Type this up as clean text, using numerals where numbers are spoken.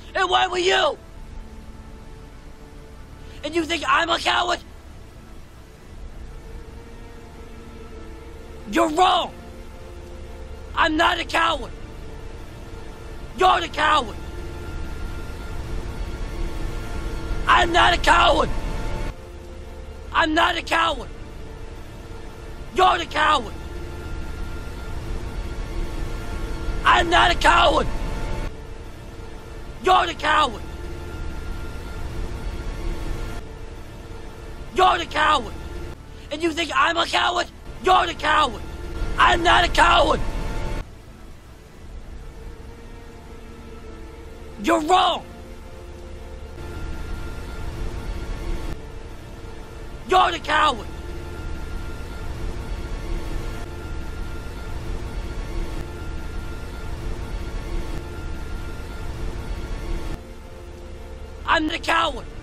And why were you? And you think I'm a coward? You're wrong. I'm not a coward. You're the coward. I'm not a coward. I'm not a coward. You're the coward. I'm not a coward. You're the coward. You're the coward. And you think I'm a coward? You're the coward. I'm not a coward. You're wrong. You're the coward. I'm the coward.